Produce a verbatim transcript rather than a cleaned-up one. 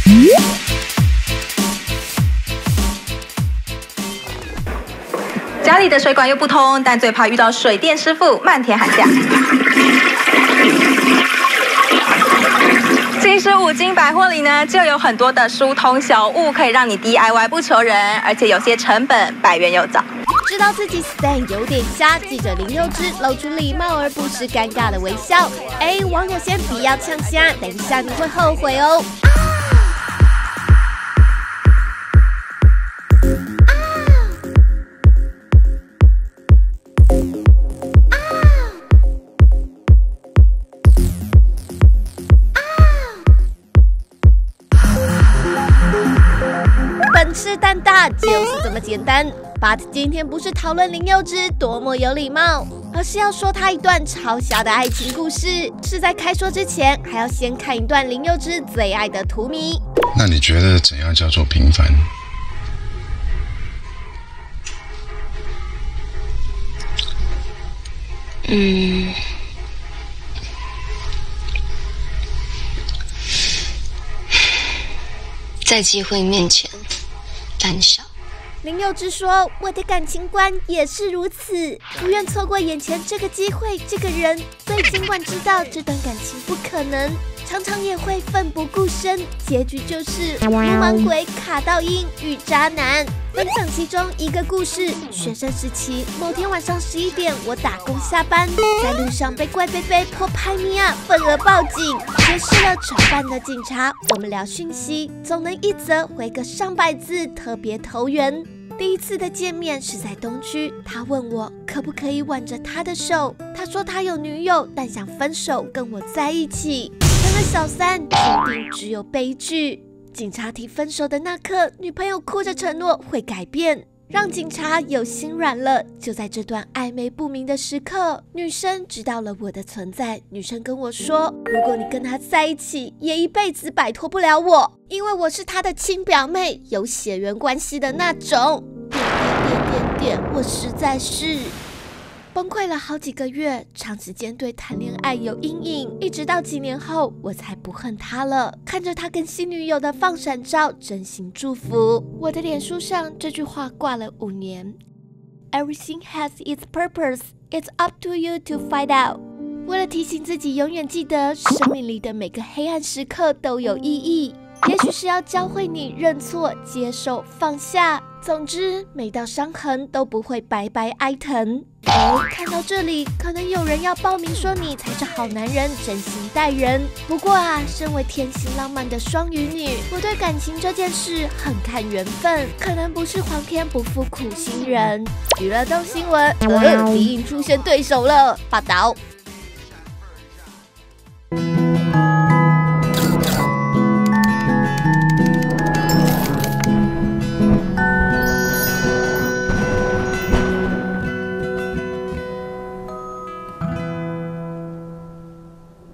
家里的水管又不通，但最怕遇到水电师傅漫天喊价。其实五金百货里呢，就有很多的疏通小物，可以让你 D I Y 不求人，而且有些成本百元有找。 知道自己 stand 有点瞎，记者林佑之露出礼貌而不失尴尬的微笑。哎，网友先不要呛瞎，等一下你会后悔哦。本事蛋大就是这么简单。But 今天不是讨论林佑之多么有礼貌，而是要说他一段超瞎的爱情故事。是在开说之前，还要先看一段林佑之最爱的图迷。 那你觉得怎样叫做平凡？ 嗯，在机会面前胆小。 林佑之说：“我的感情观也是如此，不愿错过眼前这个机会、这个人。所以尽管知道这段感情不可能，常常也会奋不顾身，结局就是流氓鬼卡到阴与渣男。”分享其中一个故事：学生时期，某天晚上十一点，我打工下班，在路上被怪贝贝泼拍米啊，愤而报警，结识了承办的警察。我们聊讯息，总能一则回个上百字，特别投缘。第一次的见面是在东区，他问我可不可以挽着他的手。他说他有女友，但想分手跟我在一起。成了小三，注定只有悲剧。警察提分手的那刻，女朋友哭着承诺会改变，让警察有心软了。就在这段暧昧不明的时刻，女生知道了我的存在。女生跟我说，如果你跟他在一起，也一辈子摆脱不了我，因为我是他的亲表妹，有血缘关系的那种。点点点点点，我实在是崩溃了好几个月，长时间对谈恋爱有阴影，一直到几年后我才不恨他了。看着他跟新女友的放闪照，真心祝福。我的脸书上这句话挂了五年。Everything has its purpose. It's up to you to find out. 为了提醒自己永远记得，生命里的每个黑暗时刻都有意义。也许是要教会你认错、接受、放下。总之，每道伤痕都不会白白挨疼。哎，看到这里，可能有人要报名说你才是好男人，真心待人。不过啊，身为天性浪漫的双鱼女，我对感情这件事很看缘分，可能不是皇天不负苦心人。娱乐动新闻，呃，敌影出现对手了，报道。